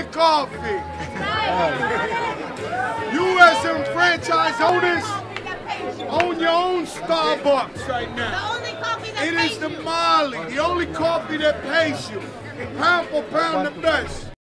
coffee. You as some franchise owners own your own Starbucks right now. It is the Marley, the only coffee that pays you. Pound for pound the best.